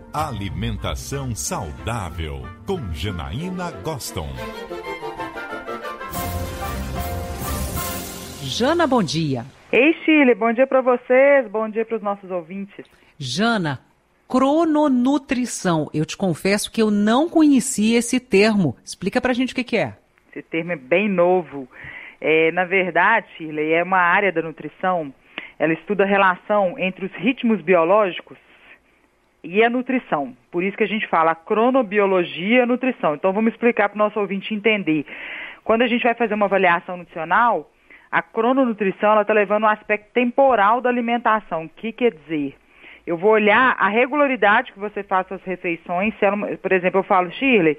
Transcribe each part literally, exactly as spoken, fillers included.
Alimentação saudável, com Janaína Goston. Jana, bom dia. Ei, Shirley, bom dia para vocês, bom dia para os nossos ouvintes. Jana, crononutrição. Eu te confesso que eu não conhecia esse termo. Explica pra gente o que, que é. Esse termo é bem novo. É, na verdade, Shirley, é uma área da nutrição, ela estuda a relação entre os ritmos biológicos e a nutrição. Por isso que a gente fala cronobiologia e a nutrição. Então vamos explicar para o nosso ouvinte entender. Quando a gente vai fazer uma avaliação nutricional, a crononutrição ela está levando o aspecto temporal da alimentação. O que quer dizer? Eu vou olhar a regularidade que você faz suas refeições. Se ela, por exemplo, eu falo, Shirley,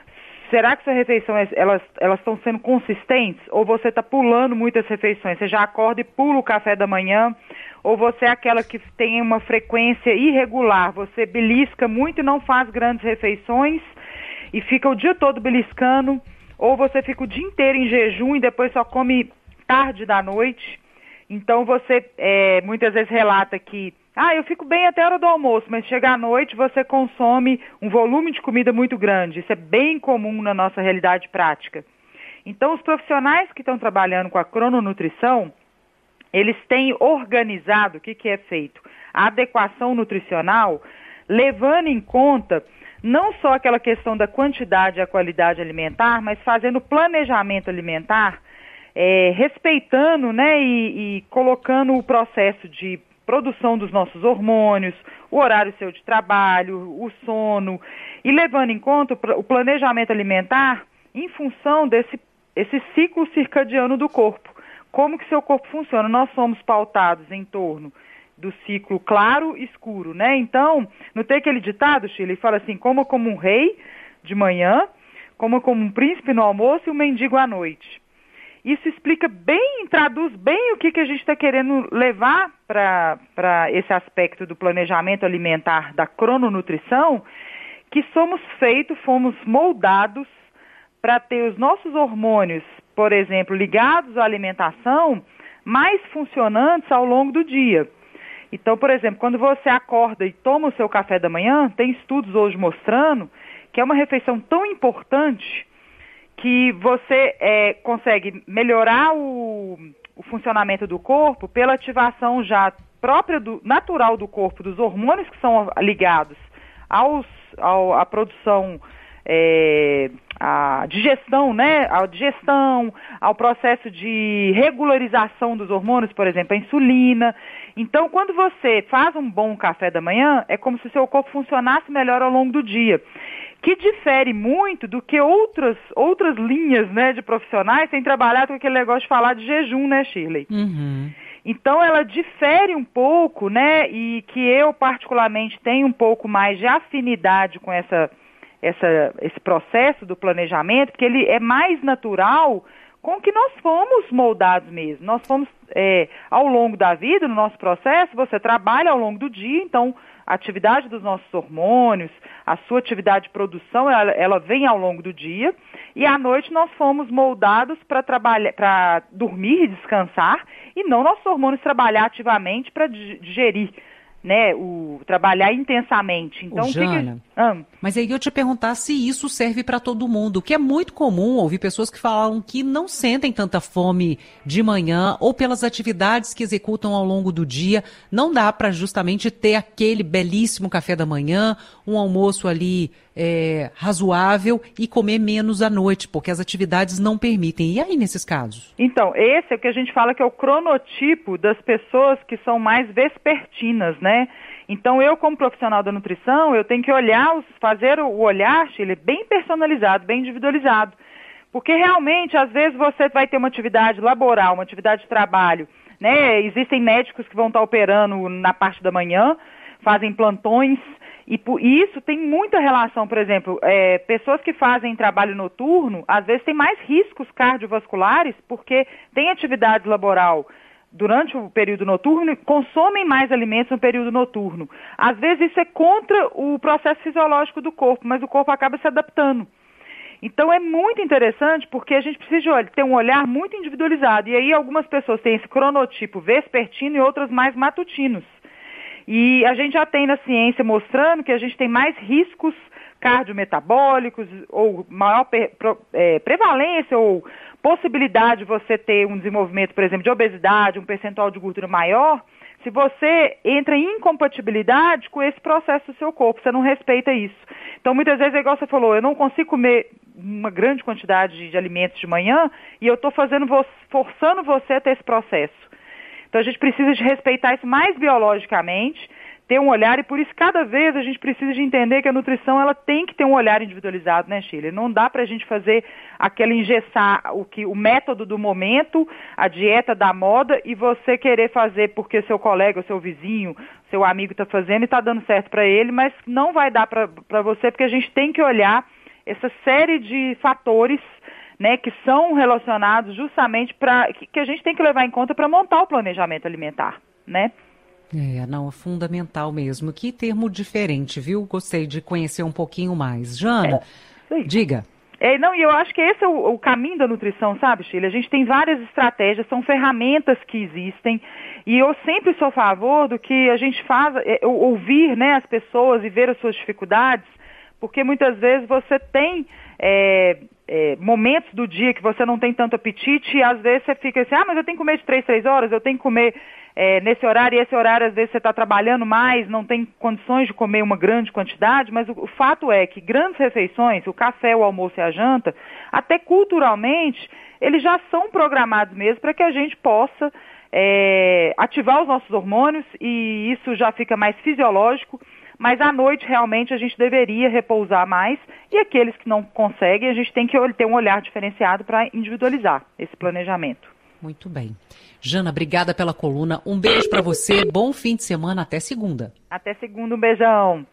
será que suas refeições elas elas estão sendo consistentes? Ou você está pulando muitas refeições? Você já acorda e pula o café da manhã? Ou você é aquela que tem uma frequência irregular? Você belisca muito e não faz grandes refeições e fica o dia todo beliscando? Ou você fica o dia inteiro em jejum e depois só come tarde da noite? Então você é, muitas vezes relata que ah, eu fico bem até a hora do almoço, mas chega à noite você consome um volume de comida muito grande. Isso é bem comum na nossa realidade prática. Então os profissionais que estão trabalhando com a crononutrição, eles têm organizado o que, que é feito? A adequação nutricional, levando em conta não só aquela questão da quantidade e a qualidade alimentar, mas fazendo planejamento alimentar, é, respeitando, né, e, e colocando o processo de produção dos nossos hormônios, o horário seu de trabalho, o sono, e levando em conta o planejamento alimentar em função desse esse ciclo circadiano do corpo. Como que seu corpo funciona? Nós somos pautados em torno do ciclo claro e escuro, né? Então, não tem aquele ditado, Shirley, fala assim, coma como um rei de manhã, coma como um príncipe no almoço e um mendigo à noite. Isso explica bem, traduz bem o que, que a gente está querendo levar para esse aspecto do planejamento alimentar, da crononutrição, que somos feitos, fomos moldados para ter os nossos hormônios, por exemplo, ligados à alimentação, mais funcionantes ao longo do dia. Então, por exemplo, quando você acorda e toma o seu café da manhã, tem estudos hoje mostrando que é uma refeição tão importante que você é, consegue melhorar o, o funcionamento do corpo pela ativação já própria, do, natural do corpo, dos hormônios que são ligados aos, ao, à produção, é, à digestão, né? À digestão, ao processo de regularização dos hormônios, por exemplo, a insulina. Então, quando você faz um bom café da manhã, é como se o seu corpo funcionasse melhor ao longo do dia, que difere muito do que outras, outras linhas, né, de profissionais têm trabalhado com aquele negócio de falar de jejum, né, Shirley? Uhum. Então, ela difere um pouco, né, e que eu particularmente tenho um pouco mais de afinidade com essa, essa, esse processo do planejamento, porque ele é mais natural com que nós fomos moldados mesmo. Nós fomos, é, ao longo da vida, no nosso processo, você trabalha ao longo do dia, então a atividade dos nossos hormônios, a sua atividade de produção, ela, ela vem ao longo do dia, e à noite nós fomos moldados para trabalhar, para dormir e descansar, e não nossos hormônios trabalhar ativamente para digerir, né, o trabalhar intensamente. Então, Ô, o que Jana, que... Ah. Mas aí eu te perguntar se isso serve para todo mundo, que é muito comum ouvir pessoas que falam que não sentem tanta fome de manhã ou pelas atividades que executam ao longo do dia, não dá para justamente ter aquele belíssimo café da manhã, um almoço ali é, razoável e comer menos à noite, porque as atividades não permitem. E aí nesses casos? Então, esse é o que a gente fala que é o cronotipo das pessoas que são mais vespertinas, né? Então, eu, como profissional da nutrição, eu tenho que olhar, fazer o olhar, ele é bem personalizado, bem individualizado. Porque realmente, às vezes, você vai ter uma atividade laboral, uma atividade de trabalho, né? Existem médicos que vão estar operando na parte da manhã, fazem plantões, e, e isso tem muita relação, por exemplo, é, pessoas que fazem trabalho noturno, às vezes têm mais riscos cardiovasculares, porque tem atividade laboral durante o período noturno, consomem mais alimentos no período noturno. Às vezes isso é contra o processo fisiológico do corpo, mas o corpo acaba se adaptando. Então é muito interessante porque a gente precisa de ter um olhar muito individualizado. E aí algumas pessoas têm esse cronotipo vespertino e outras mais matutinos. E a gente já tem na ciência mostrando que a gente tem mais riscos cardiometabólicos ou maior é, prevalência ou possibilidade de você ter um desenvolvimento, por exemplo, de obesidade, um percentual de gordura maior, se você entra em incompatibilidade com esse processo do seu corpo, você não respeita isso. Então, muitas vezes, é igual você falou, eu não consigo comer uma grande quantidade de alimentos de manhã e eu estou fazendo, forçando você a ter esse processo. Então, a gente precisa de respeitar isso mais biologicamente, ter um olhar, e por isso cada vez a gente precisa de entender que a nutrição ela tem que ter um olhar individualizado, né, Sheila? Não dá para a gente fazer aquela engessar o, que, o método do momento, a dieta da moda, e você querer fazer porque seu colega, seu vizinho, seu amigo está fazendo e está dando certo para ele, mas não vai dar para você, porque a gente tem que olhar essa série de fatores, né, que são relacionados justamente para que, que a gente tem que levar em conta para montar o planejamento alimentar, né? É, não, é fundamental mesmo. Que termo diferente, viu? Gostei de conhecer um pouquinho mais. Jana, é, diga. É, não, e eu acho que esse é o, o caminho da nutrição, sabe, Sheila? A gente tem várias estratégias, são ferramentas que existem, e eu sempre sou a favor do que a gente faz, é, ouvir, né, as pessoas e ver as suas dificuldades, porque muitas vezes você tem é, é, momentos do dia que você não tem tanto apetite e às vezes você fica assim, ah, mas eu tenho que comer de três, três horas, eu tenho que comer é, nesse horário, e esse horário às vezes você está trabalhando mais, não tem condições de comer uma grande quantidade, mas o, o fato é que grandes refeições, o café, o almoço e a janta, até culturalmente, eles já são programados mesmo para que a gente possa é, ativar os nossos hormônios, e isso já fica mais fisiológico. Mas à noite, realmente, a gente deveria repousar mais, e aqueles que não conseguem, a gente tem que ter um olhar diferenciado para individualizar esse planejamento. Muito bem. Jana, obrigada pela coluna. Um beijo para você, bom fim de semana, até segunda. Até segunda, um beijão.